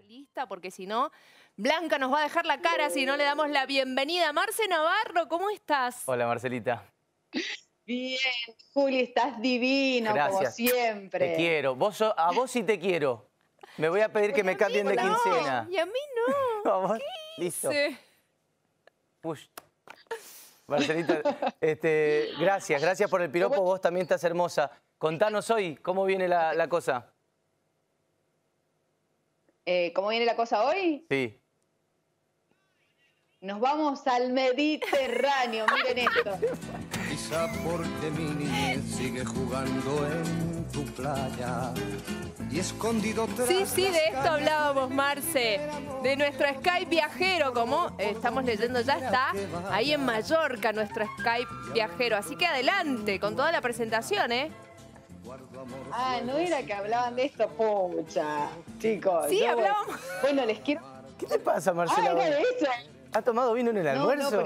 lista, porque si no, Blanca nos va a dejar la cara si no le damos la bienvenida. Marce Navarro, ¿cómo estás? Hola, Marcelita. Bien, Juli, estás divino, Gracias. como siempre. Te quiero. A vos sí te quiero. Me voy a pedir que me cambien de quincena. Y a mí no. ¿A vos? ¿Qué Listo. hice? Push. Marcelita, gracias por el piropo. Vos también estás hermosa. Contanos hoy, ¿cómo viene la cosa? ¿Cómo viene la cosa hoy? Sí. Nos vamos al Mediterráneo, miren esto. Quizá porque mi niñez sigue jugando en tu playa y escondido tras Sí, de las esto este hablábamos, Marce. De nuestro Skype viajero, como estamos leyendo, ya está ahí en Mallorca, nuestro Skype viajero. Así que adelante, con toda la presentación, ¿eh? Ah, no era que hablaban de esto, pucha, chicos. Sí, hablábamos. Bueno, les quiero... ¿Qué te pasa, Marcela? Ah, era de eso. ¿Has tomado vino en el almuerzo?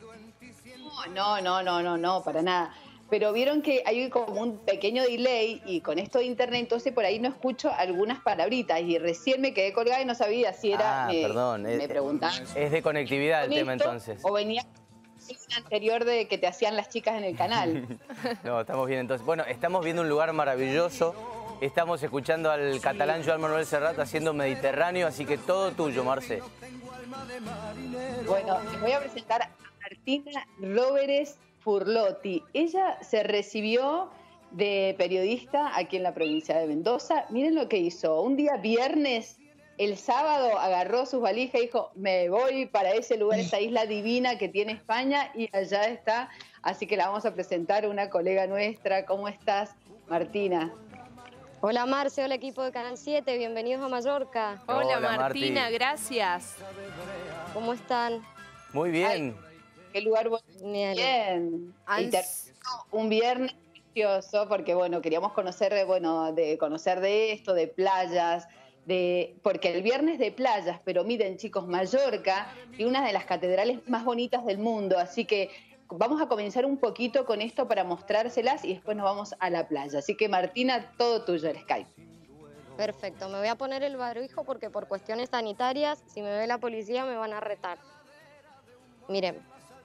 No, para nada. Pero vieron que hay como un pequeño delay y con esto de internet, entonces por ahí no escucho algunas palabritas y recién me quedé colgada y no sabía si era... perdón. Me preguntaban. Es de conectividad el tema entonces. O venía anterior de que te hacían las chicas en el canal. No, estamos bien entonces. Bueno, estamos viendo un lugar maravilloso. Estamos escuchando al catalán Joan Manuel Serrat haciendo Mediterráneo, así que todo tuyo, Marce. Bueno, les voy a presentar a Martina Roberes Furlotti. Ella se recibió de periodista aquí en la provincia de Mendoza. Miren lo que hizo. Un día viernes, el sábado agarró sus valijas y dijo, me voy para ese lugar, esa isla divina que tiene España, y allá está. Así que la vamos a presentar a una colega nuestra. ¿Cómo estás, Martina? Hola Marce, hola equipo de Canal 7, bienvenidos a Mallorca. Hola Marti. Martina, gracias. ¿Cómo están? Muy bien. Ay, qué lugar bueno. Bien. Y terminó un viernes precioso porque, bueno, queríamos conocer, conocer de esto, de playas, porque el viernes de playas, pero miren chicos, Mallorca tiene una de las catedrales más bonitas del mundo, así que vamos a comenzar un poquito con esto para mostrárselas y después nos vamos a la playa. Así que Martina, todo tuyo el Skype. Perfecto, me voy a poner el barbijo porque por cuestiones sanitarias, si me ve la policía me van a retar. Miren.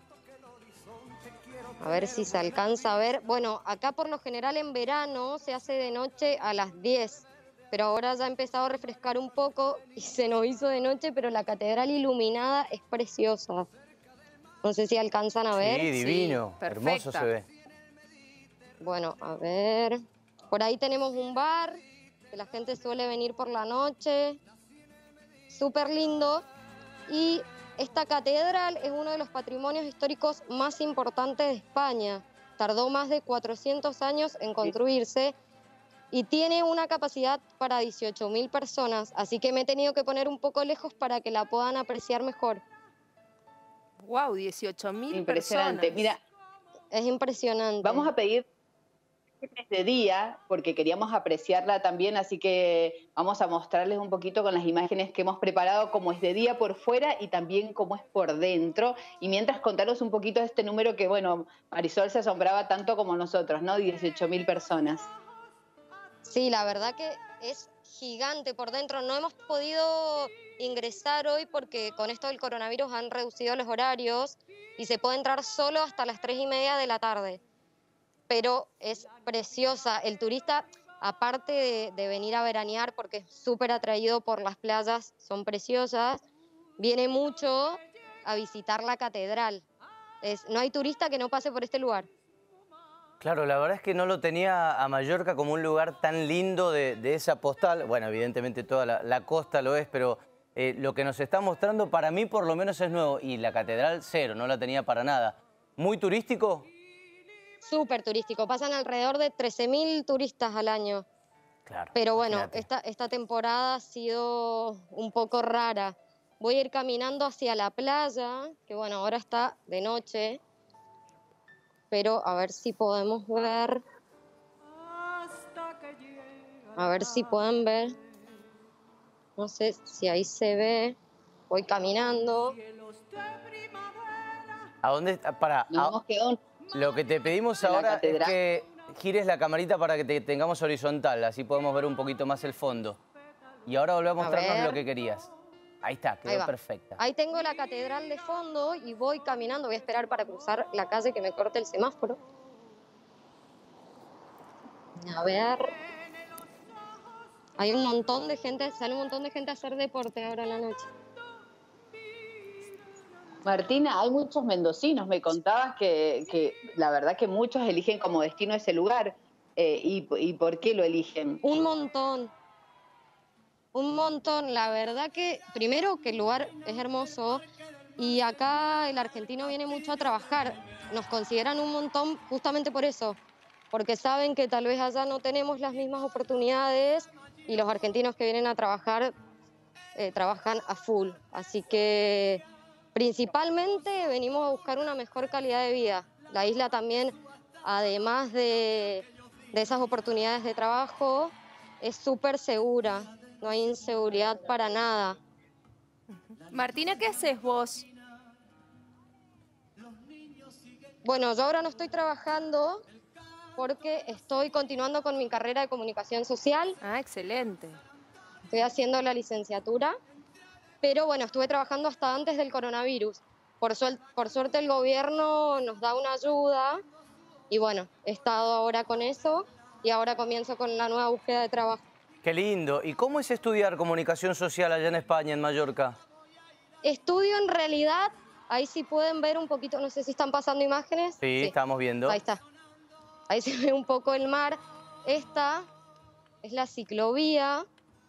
A ver si se alcanza a ver. Bueno, acá por lo general en verano se hace de noche a las 10, pero ahora ya ha empezado a refrescar un poco y se nos hizo de noche, pero la catedral iluminada es preciosa. No sé si alcanzan a ver. Sí, divino. Sí, hermoso se ve. Bueno, a ver. Por ahí tenemos un bar, que la gente suele venir por la noche. Súper lindo. Y esta catedral es uno de los patrimonios históricos más importantes de España. Tardó más de 400 años en construirse y tiene una capacidad para 18.000 personas. Así que me he tenido que poner un poco lejos para que la puedan apreciar mejor. Wow, 18.000 Impresionante. personas. Mira, es impresionante. Vamos a pedir de día porque queríamos apreciarla también, así que vamos a mostrarles un poquito con las imágenes que hemos preparado cómo es de día por fuera y también cómo es por dentro. Y mientras contaros un poquito de este número que, bueno, Marisol se asombraba tanto como nosotros, ¿no? 18.000 personas. Sí, la verdad que es gigante por dentro. No hemos podido ingresar hoy porque con esto del coronavirus han reducido los horarios y se puede entrar solo hasta las 3:30 de la tarde. Pero es preciosa. El turista, aparte de venir a veranear porque es súper atraído por las playas, son preciosas, viene mucho a visitar la catedral. No hay turista que no pase por este lugar. Claro, la verdad es que no lo tenía a Mallorca como un lugar tan lindo de esa postal. Bueno, evidentemente toda la costa lo es, pero lo que nos está mostrando para mí por lo menos es nuevo. Y la catedral cero, no la tenía para nada. ¿Muy turístico? Súper turístico, pasan alrededor de 13.000 turistas al año. Claro. Pero bueno, Imagínate. esta temporada ha sido un poco rara. Voy a ir caminando hacia la playa, que bueno, ahora está de noche. Pero a ver si podemos ver. A ver si pueden ver. No sé si ahí se ve. Voy caminando. ¿A dónde? Para. Lo que te pedimos ahora es que gires la camarita para que te tengamos horizontal, así podemos ver un poquito más el fondo. Y ahora volvé a mostrarnos ver. lo que querías. Ahí está, Ahí quedó va. perfecta. Ahí tengo la catedral de fondo y voy caminando. Voy a esperar para cruzar la calle que me corte el semáforo. A ver. Hay un montón de gente, sale un montón de gente a hacer deporte ahora en la noche. Martina, hay muchos mendocinos. Me contabas que la verdad que muchos eligen como destino ese lugar. ¿Y por qué lo eligen? Un montón. Un montón. La verdad que, primero, que el lugar es hermoso y acá el argentino viene mucho a trabajar. Nos consideran un montón justamente por eso, porque saben que tal vez allá no tenemos las mismas oportunidades y los argentinos que vienen a trabajar trabajan a full. Así que principalmente venimos a buscar una mejor calidad de vida. La isla también, además de esas oportunidades de trabajo, es súper segura. No hay inseguridad para nada. Martina, ¿qué haces vos? Bueno, yo ahora no estoy trabajando porque estoy continuando con mi carrera de comunicación social. Ah, excelente. Estoy haciendo la licenciatura, pero bueno, estuve trabajando hasta antes del coronavirus. Por suerte el gobierno nos da una ayuda y bueno, he estado ahora con eso y ahora comienzo con la nueva búsqueda de trabajo. Qué lindo. ¿Y cómo es estudiar comunicación social allá en España, en Mallorca? Estudio en realidad, ahí sí pueden ver un poquito, no sé si están pasando imágenes. Sí, estamos viendo. Ahí está. Ahí se ve un poco el mar. Esta es la ciclovía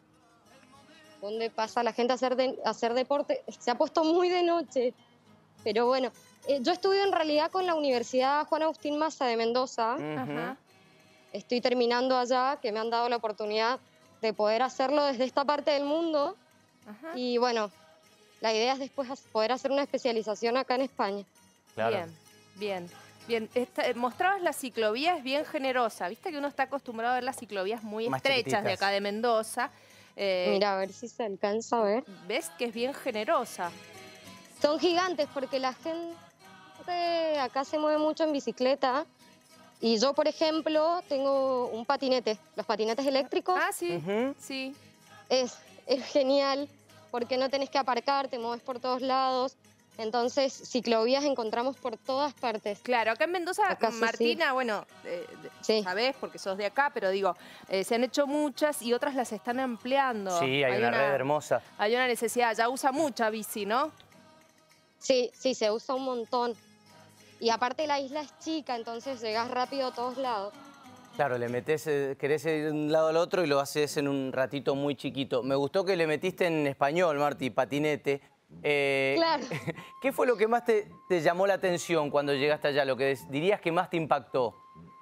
donde pasa la gente a hacer deporte. Se ha puesto muy de noche, pero bueno. Yo estudio en realidad con la Universidad Juan Agustín Maza de Mendoza. Ajá. Estoy terminando allá, que me han dado la oportunidad de poder hacerlo desde esta parte del mundo. Ajá. Y bueno, la idea es después poder hacer una especialización acá en España. Claro. Bien, bien. Mostrabas la ciclovía, es bien generosa. Viste que uno está acostumbrado a ver las ciclovías muy Más estrechas chiquititas. de acá de Mendoza. Mira, a ver si se alcanza a ver. ¿Ves que es bien generosa? Son gigantes porque la gente acá se mueve mucho en bicicleta. Y yo, por ejemplo, tengo un patinete, los patinetes eléctricos. Ah, sí, Ujú. sí. Es genial porque no tenés que aparcar, te mueves por todos lados. Entonces, ciclovías encontramos por todas partes. Claro, acá en Mendoza, Acá sí, Martina, bueno, Sí. sabés porque sos de acá, pero digo, se han hecho muchas y otras las están ampliando. Sí, hay una red hermosa. Hay una necesidad, ya usa mucha bici, ¿no? Sí, sí, se usa un montón. Y aparte la isla es chica, entonces llegás rápido a todos lados. Claro, le metés, querés ir de un lado al otro y lo haces en un ratito muy chiquito. Me gustó que le metiste en español, Marti, patinete. Claro. ¿Qué fue lo que más te llamó la atención cuando llegaste allá? Lo que dirías que más te impactó.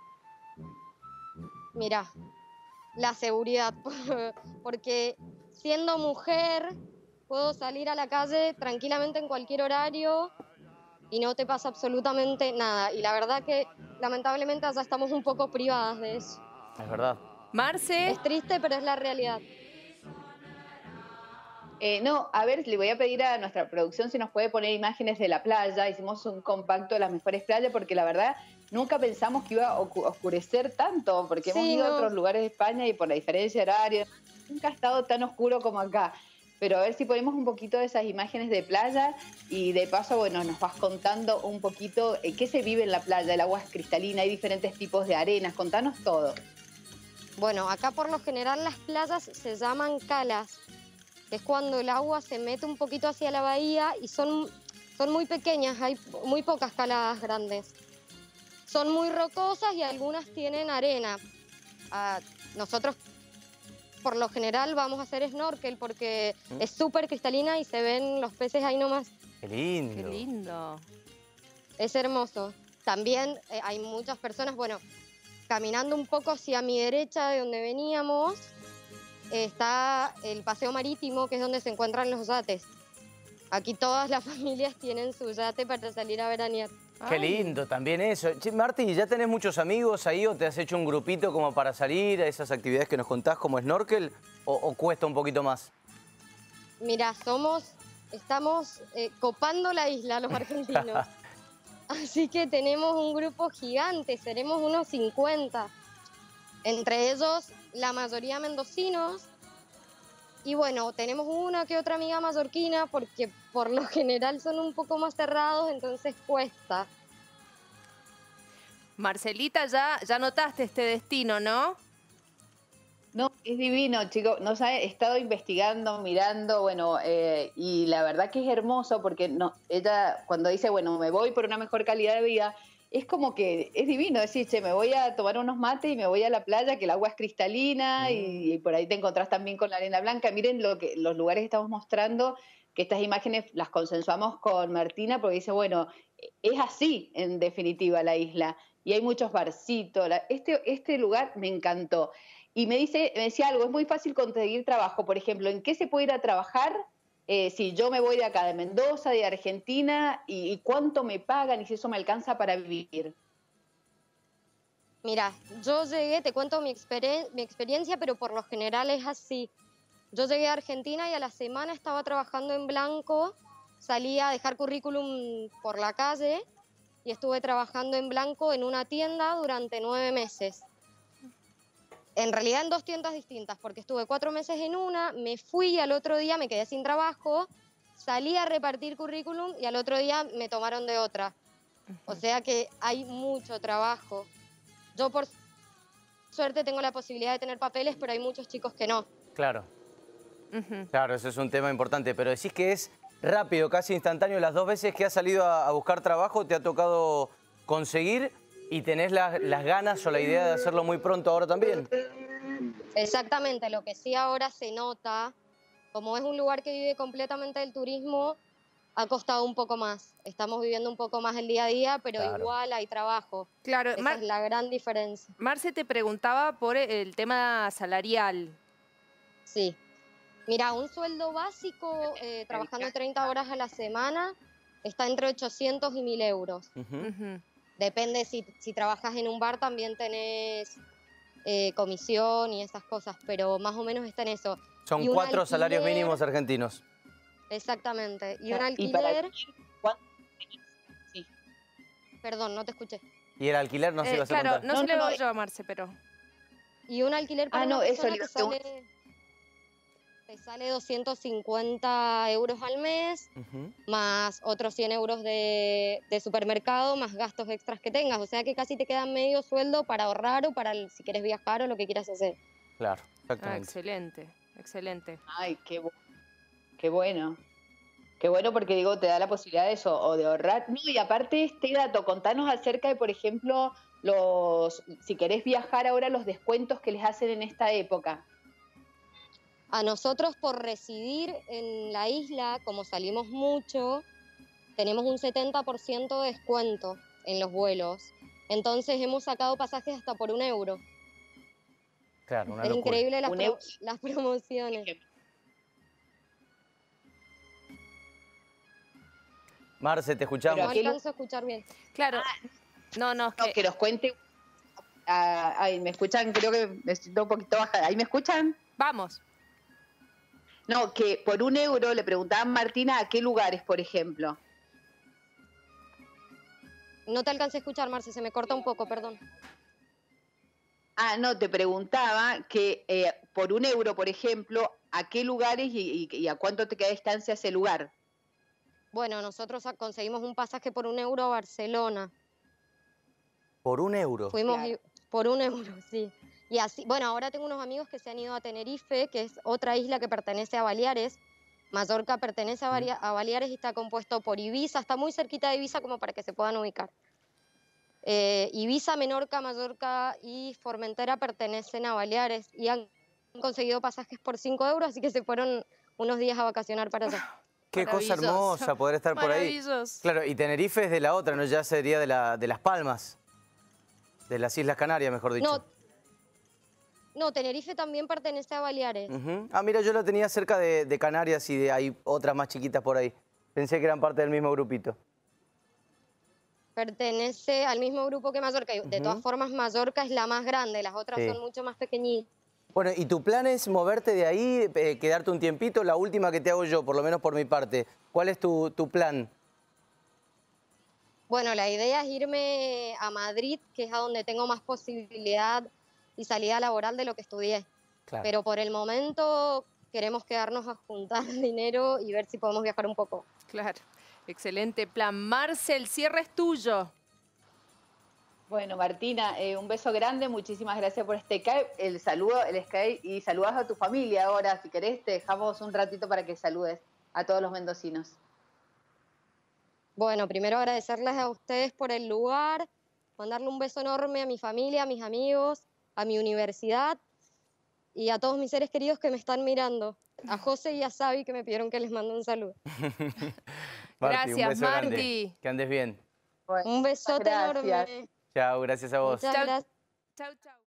Mira, la seguridad, porque siendo mujer puedo salir a la calle tranquilamente en cualquier horario y no te pasa absolutamente nada. Y la verdad que lamentablemente allá estamos un poco privadas de eso. Es verdad. Marce, Es triste, pero es la realidad. No, a ver, le voy a pedir a nuestra producción si nos puede poner imágenes de la playa. Hicimos un compacto de las mejores playas porque la verdad nunca pensamos que iba a oscurecer tanto, porque hemos Sí, ido a no. otros lugares de España y por la diferencia de horario nunca ha estado tan oscuro como acá. Pero a ver si ponemos un poquito de esas imágenes de playa y de paso, bueno, nos vas contando un poquito qué se vive en la playa. El agua es cristalina, hay diferentes tipos de arenas. Contanos todo. Bueno, acá por lo general las playas se llaman calas, que es cuando el agua se mete un poquito hacia la bahía y son muy pequeñas, hay muy pocas calas grandes. Son muy rocosas y algunas tienen arena. Nosotros por lo general vamos a hacer snorkel porque es súper cristalina y se ven los peces ahí nomás. Qué lindo. qué lindo. Es hermoso. También hay muchas personas, bueno, caminando un poco hacia mi derecha de donde veníamos, está el paseo marítimo, que es donde se encuentran los yates. Aquí todas las familias tienen su yate para salir a veranear. Qué Ay, lindo también eso. Che, Marti, ¿ya tenés muchos amigos ahí o te has hecho un grupito como para salir a esas actividades que nos contás como snorkel o cuesta un poquito más? Mira, estamos copando la isla los argentinos. Así que tenemos un grupo gigante, seremos unos 50. Entre ellos, la mayoría mendocinos. Y bueno, tenemos una que otra amiga mallorquina porque por lo general son un poco más cerrados, entonces cuesta. Marcelita, ya notaste este destino, ¿no? No, es divino, chicos. No sabe, he estado investigando, mirando, bueno, y la verdad que es hermoso porque no, ella cuando dice, bueno, me voy por una mejor calidad de vida, es como que es divino decir, che, me voy a tomar unos mates y me voy a la playa, que el agua es cristalina y por ahí te encontrás también con la arena blanca. Miren los lugares que estamos mostrando, que estas imágenes las consensuamos con Martina porque dice, bueno, es así en definitiva la isla y hay muchos barcitos. Este lugar me encantó. Y me decía algo, es muy fácil conseguir trabajo. Por ejemplo, ¿en qué se puede ir a trabajar si yo me voy de acá, de Mendoza, de Argentina, y cuánto me pagan y si eso me alcanza para vivir? Mira, yo llegué, te cuento mi experiencia, pero por lo general es así. Yo llegué a Argentina y a la semana estaba trabajando en blanco, salí a dejar currículum por la calle y estuve trabajando en blanco en una tienda durante 9 meses. En realidad en 2 tiendas distintas, porque estuve 4 meses en una, me fui y al otro día me quedé sin trabajo, salí a repartir currículum y al otro día me tomaron de otra. O sea que hay mucho trabajo. Yo por suerte tengo la posibilidad de tener papeles, pero hay muchos chicos que no. Claro. Claro, eso es un tema importante, pero decís que es rápido, casi instantáneo. Las 2 veces que has salido a buscar trabajo te ha tocado conseguir y tenés las ganas o la idea de hacerlo muy pronto ahora también. Exactamente, lo que sí ahora se nota, como es un lugar que vive completamente del turismo, ha costado un poco más. Estamos viviendo un poco más el día a día, pero Claro. igual hay trabajo. Claro, Esa es la gran diferencia. Marce te preguntaba por el tema salarial. Sí. Mira, un sueldo básico, trabajando 30 horas a la semana, está entre 800 y 1.000 euros. Depende, si trabajas en un bar también tenés comisión y esas cosas, pero más o menos está en eso. Son Y un 4 salarios alquiler, mínimos argentinos. exactamente. Y un ¿Y para alquiler... ¿cuánto? Sí. Perdón, no te escuché. Y el alquiler no se ibas a Claro, contar. no se No, lo no, oigo yo a Marce, pero... Y un alquiler para una no, eso persona le iba te a preguntar. sale 250 euros al mes, más otros 100 euros de supermercado, más gastos extras que tengas. O sea que casi te queda medio sueldo para ahorrar o para si quieres viajar o lo que quieras hacer. Claro, Ah, exactamente. excelente, excelente. Ay, qué bueno. Qué bueno porque digo, te da la posibilidad de eso, o de ahorrar. No, y aparte este dato, contanos acerca de, por ejemplo, si querés viajar ahora, los descuentos que les hacen en esta época. A nosotros por residir en la isla, como salimos mucho, tenemos un 70% de descuento en los vuelos. Entonces hemos sacado pasajes hasta por 1 euro. Claro, una Es locura. increíble las 1 euro. las promociones. Marce, te escuchamos. Pero No aquí alcanzo a escuchar bien. Claro, no, es No, que... que nos cuente. Ay, ¿me escuchan? Creo que necesito un poquito bajar. ¿Ahí me escuchan? Vamos. No, que por 1 euro le preguntaban a Martina a qué lugares, por ejemplo. No te alcancé a escuchar, Marce, se me corta un poco, perdón. No, te preguntaba que por 1 euro, por ejemplo, ¿a qué lugares y a cuánto te queda distancia ese lugar? Bueno, nosotros conseguimos un pasaje por 1 euro a Barcelona. ¿Por 1 euro? Fuimos Claro. por 1 euro, sí. Y así, bueno, ahora tengo unos amigos que se han ido a Tenerife, que es otra isla que pertenece a Baleares. Mallorca pertenece a Baleares y está compuesto por Ibiza, está muy cerquita de Ibiza como para que se puedan ubicar. Ibiza, Menorca, Mallorca y Formentera pertenecen a Baleares y han conseguido pasajes por 5 euros, así que se fueron unos días a vacacionar para allá. Qué cosa Maravilloso. hermosa poder estar por ahí. Maravilloso. Claro, y Tenerife es de la otra, ¿no? Ya sería de Las Palmas. De las Islas Canarias, mejor dicho. No, Tenerife también pertenece a Baleares. Mira, yo la tenía cerca de Canarias y hay otras más chiquitas por ahí. Pensé que eran parte del mismo grupito. Pertenece al mismo grupo que Mallorca. De todas formas, Mallorca es la más grande, las otras Sí. son mucho más pequeñitas. Bueno, ¿y tu plan es moverte de ahí, quedarte un tiempito? La última que te hago yo, por lo menos por mi parte. ¿Cuál es tu plan? Bueno, la idea es irme a Madrid, que es a donde tengo más posibilidad y salida laboral de lo que estudié. Claro. Pero por el momento queremos quedarnos a juntar dinero y ver si podemos viajar un poco. Claro, excelente plan. Marce, el cierre es tuyo. Bueno, Martina, un beso grande, muchísimas gracias por este Skype, el saludo, el Skype, y saludas a tu familia ahora, si querés, te dejamos un ratito para que saludes a todos los mendocinos. Bueno, primero agradecerles a ustedes por el lugar, mandarle un beso enorme a mi familia, a mis amigos, a mi universidad y a todos mis seres queridos que me están mirando. A José y a Xavi que me pidieron que les mande un saludo. Marti, Gracias, un beso grande. Marti. Que andes bien. Bueno, Un besote gracias. enorme. Chao, gracias a vos. Muchas gracias. Chau, chau.